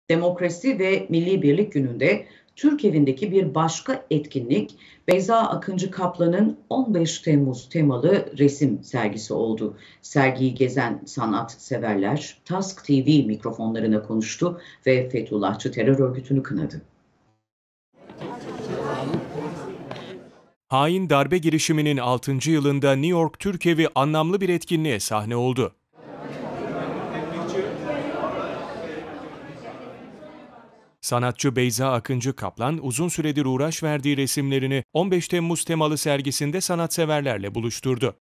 Demokrasi ve Milli Birlik Günü'nde Türk Evi'ndeki bir başka etkinlik Beyza Akıncı Kaplan'ın 15 Temmuz temalı resim sergisi oldu. Sergiyi gezen sanatseverler Task TV mikrofonlarına konuştu ve Fethullahçı terör örgütünü kınadı. Hain darbe girişiminin 6. yılında New York Türk Evi anlamlı bir etkinliğe sahne oldu. Sanatçı Beyza Akıncı Kaplan uzun süredir uğraş verdiği resimlerini 15 Temmuz temalı sergisinde sanatseverlerle buluşturdu.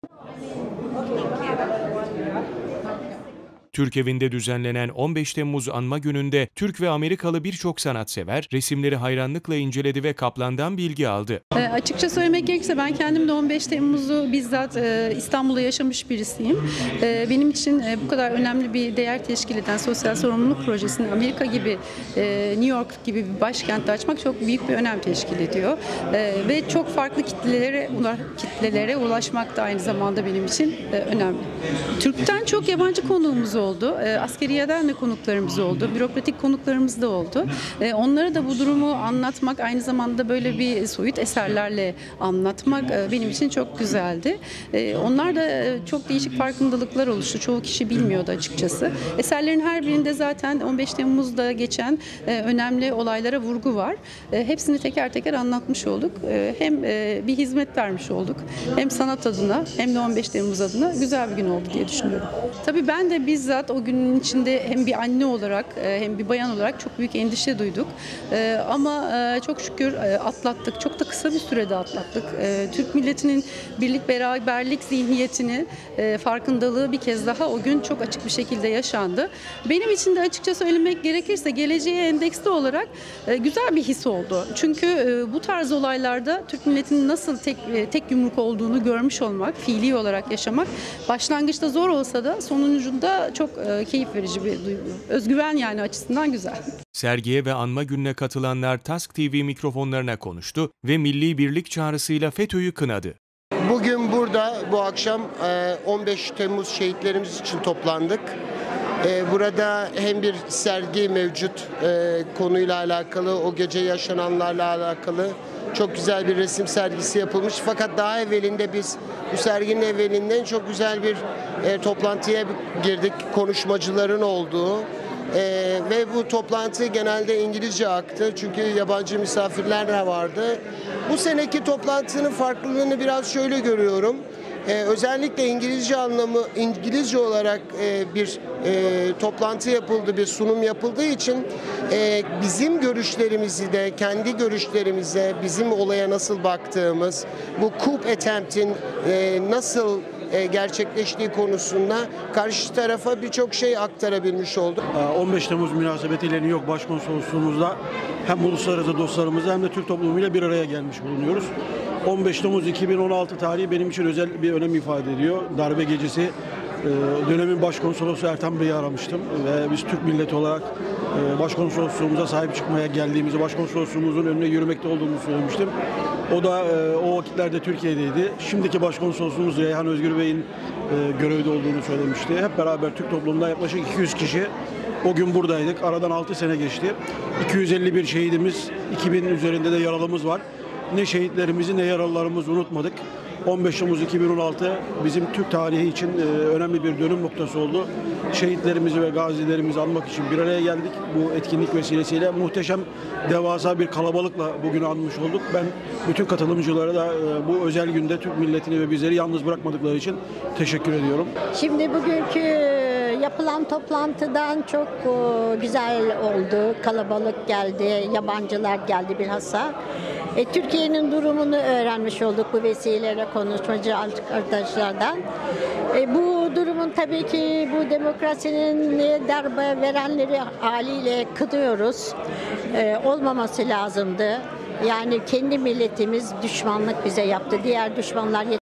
Türk Evi'nde düzenlenen 15 Temmuz Anma Günü'nde Türk ve Amerikalı birçok sanatsever resimleri hayranlıkla inceledi ve Kaplan'dan bilgi aldı. Açıkça söylemek gerekirse ben kendim de 15 Temmuz'u bizzat İstanbul'da yaşamış birisiyim. Benim için bu kadar önemli bir değer teşkil eden sosyal sorumluluk projesini Amerika gibi, New York gibi bir başkentte açmak çok büyük bir önem teşkil ediyor. Ve çok farklı kitlelere ulaşmak da aynı zamanda benim için önemli. Türk'ten çok yabancı konuğumuz oldu. Askeriyeden de konuklarımız oldu. Bürokratik konuklarımız da oldu. Onlara da bu durumu anlatmak, aynı zamanda böyle bir soyut eserlerle anlatmak benim için çok güzeldi. Onlar da çok değişik farkındalıklar oluştu. Çoğu kişi bilmiyordu açıkçası. Eserlerin her birinde zaten 15 Temmuz'da geçen önemli olaylara vurgu var. Hepsini teker teker anlatmış olduk. Hem bir hizmet vermiş olduk. Hem sanat adına hem de 15 Temmuz adına güzel bir gün oldu diye düşünüyorum. Tabii ben de bizzat o günün içinde hem bir anne olarak hem bir bayan olarak çok büyük endişe duyduk. Ama çok şükür atlattık. Çok da kısa bir sürede atlattık. Türk milletinin birlik beraberlik zihniyetini, farkındalığı bir kez daha o gün çok açık bir şekilde yaşandı. Benim için de açıkça söylemek gerekirse geleceğe endeksli olarak güzel bir his oldu. Çünkü bu tarz olaylarda Türk milletinin nasıl tek yumruk olduğunu görmüş olmak, fiili olarak yaşamak başlangıçta zor olsa da sonucunda çok keyif verici bir duygu. Özgüven yani açısından güzel. Sergiye ve anma gününe katılanlar Task TV mikrofonlarına konuştu ve milli birlik çağrısıyla FETÖ'yü kınadı. Bugün burada bu akşam 15 Temmuz şehitlerimiz için toplandık. Burada hem bir sergi mevcut konuyla alakalı, o gece yaşananlarla alakalı çok güzel bir resim sergisi yapılmış. Fakat daha evvelinde biz bu serginin evvelinden çok güzel bir toplantıya girdik. Konuşmacıların olduğu ve bu toplantı genelde İngilizce aktı. Çünkü yabancı misafirler de vardı. Bu seneki toplantının farklılığını biraz şöyle görüyorum. Özellikle İngilizce olarak bir toplantı yapıldı, bir sunum yapıldığı için bizim görüşlerimizi de kendi görüşlerimize, bizim olaya nasıl baktığımız, bu coup attempt'in nasıl gerçekleştiği konusunda karşı tarafa birçok şey aktarabilmiş olduk. 15 Temmuz münasebetiyle New York Başkonsolosluğumuzda hem uluslararası dostlarımızla hem de Türk toplumuyla bir araya gelmiş bulunuyoruz. 15 Temmuz 2016 tarihi benim için özel bir önem ifade ediyor. Darbe gecesi dönemin başkonsolosu Ertan Bey'i aramıştım ve biz Türk milleti olarak başkonsolosluğumuza sahip çıkmaya geldiğimizi, başkonsolosluğumuzun önüne yürümekte olduğumuzu söylemiştim. O da o vakitlerde Türkiye'deydi. Şimdiki başkonsolosluğumuz Reyhan Özgür Bey'in görevde olduğunu söylemişti. Hep beraber Türk toplumunda yaklaşık 200 kişi o gün buradaydık. Aradan 6 sene geçti. 251 şehidimiz, 2000 üzerinde de yaralımız var. Ne şehitlerimizi ne yaralılarımızı unutmadık. 15 Temmuz 2016 bizim Türk tarihi için önemli bir dönüm noktası oldu. Şehitlerimizi ve gazilerimizi anmak için bir araya geldik. Bu etkinlik vesilesiyle muhteşem, devasa bir kalabalıkla bugün anmış olduk. Ben bütün katılımcılara da bu özel günde Türk milletini ve bizleri yalnız bırakmadıkları için teşekkür ediyorum. Şimdi bugünkü yapılan toplantıdan çok güzel oldu. Kalabalık geldi, yabancılar geldi bilhassa. Türkiye'nin durumunu öğrenmiş olduk bu vesileyle konuşmacı arkadaşlardan. Bu durumun tabii ki bu demokrasinin darbe verenleri haliyle kınıyoruz. Olmaması lazımdı. Yani kendi milletimiz düşmanlık bize yaptı. Diğer düşmanlar